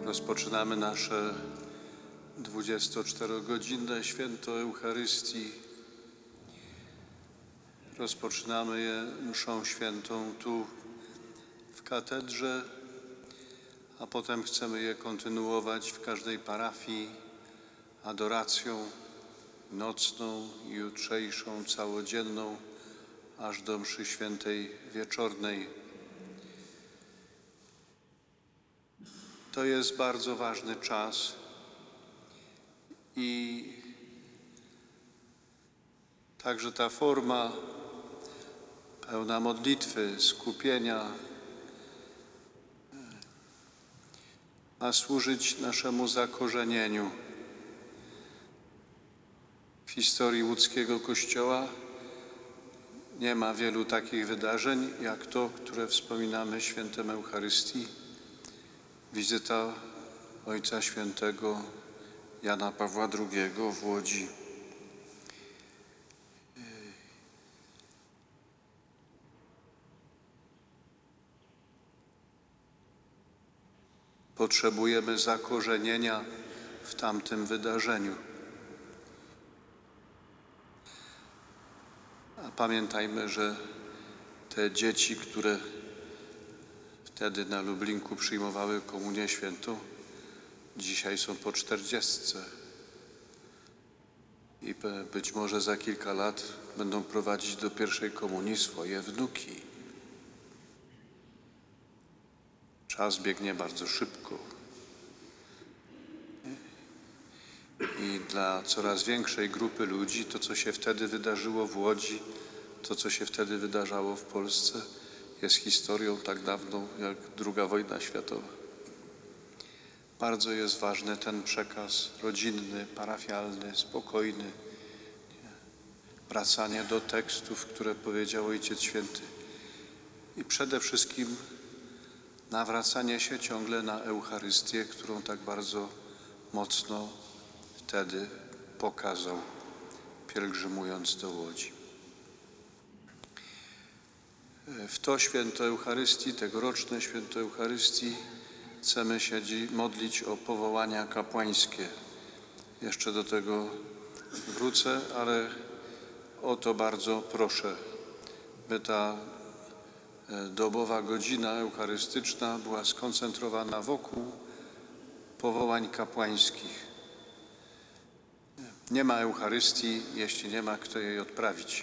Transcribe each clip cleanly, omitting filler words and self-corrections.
Rozpoczynamy nasze 24-godzinne święto Eucharystii. Rozpoczynamy je mszą świętą tu w katedrze, a potem chcemy je kontynuować w każdej parafii adoracją nocną i jutrzejszą, całodzienną, aż do mszy świętej wieczornej. To jest bardzo ważny czas i także ta forma pełna modlitwy, skupienia ma służyć naszemu zakorzenieniu. W historii łódzkiego Kościoła nie ma wielu takich wydarzeń, jak to, które wspominamy świętem Eucharystii. Wizyta Ojca Świętego Jana Pawła II w Łodzi. Potrzebujemy zakorzenienia w tamtym wydarzeniu. A pamiętajmy, że te dzieci, które wtedy na Lublinku przyjmowały komunię świętą, dzisiaj są po 40. I być może za kilka lat będą prowadzić do pierwszej komunii swoje wnuki. Czas biegnie bardzo szybko. I dla coraz większej grupy ludzi to, co się wtedy wydarzyło w Łodzi, to, co się wtedy wydarzało w Polsce, jest historią tak dawną jak II wojna światowa. Bardzo jest ważny ten przekaz rodzinny, parafialny, spokojny. Wracanie do tekstów, które powiedział Ojciec Święty. I przede wszystkim nawracanie się ciągle na Eucharystię, którą tak bardzo mocno wtedy pokazał, pielgrzymując do Łodzi. W to święto Eucharystii, tegoroczne święto Eucharystii, chcemy się modlić o powołania kapłańskie. Jeszcze do tego wrócę, ale o to bardzo proszę, by ta dobowa godzina eucharystyczna była skoncentrowana wokół powołań kapłańskich. Nie ma Eucharystii, jeśli nie ma kto jej odprawić.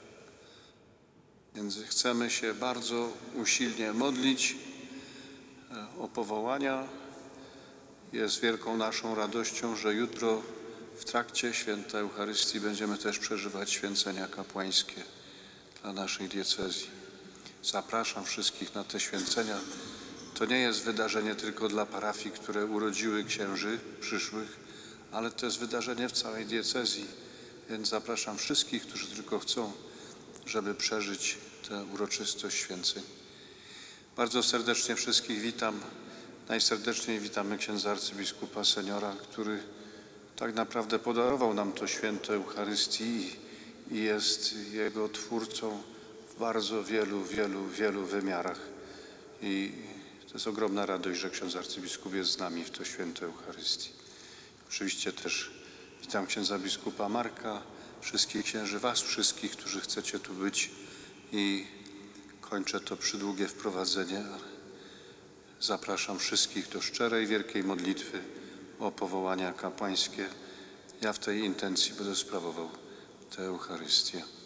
Więc chcemy się bardzo usilnie modlić o powołania. Jest wielką naszą radością, że jutro w trakcie święta Eucharystii będziemy też przeżywać święcenia kapłańskie dla naszej diecezji. Zapraszam wszystkich na te święcenia. To nie jest wydarzenie tylko dla parafii, które urodziły księży przyszłych, ale to jest wydarzenie w całej diecezji, więc zapraszam wszystkich, którzy tylko chcą, żeby przeżyć tę uroczystość święceń. Bardzo serdecznie wszystkich witam. Najserdeczniej witamy księdza arcybiskupa seniora, który tak naprawdę podarował nam to święto Eucharystii i jest jego twórcą w bardzo wielu wymiarach. I to jest ogromna radość, że ksiądz arcybiskup jest z nami w to święto Eucharystii. Oczywiście też witam księdza biskupa Marka, wszystkich księży, was wszystkich, którzy chcecie tu być, i kończę to przydługie wprowadzenie. Zapraszam wszystkich do szczerej, wielkiej modlitwy o powołania kapłańskie. Ja w tej intencji będę sprawował tę Eucharystię.